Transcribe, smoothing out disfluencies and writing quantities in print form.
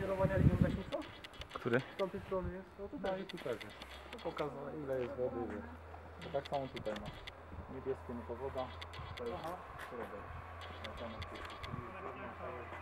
sterowania linią gaśnicą? Który? Z tamtej strony jest? No tutaj. No i tutaj też. To pokazane. Ile jest wody, ile. To tak samo tutaj ma. Niebieskie no to woda. To jest środek.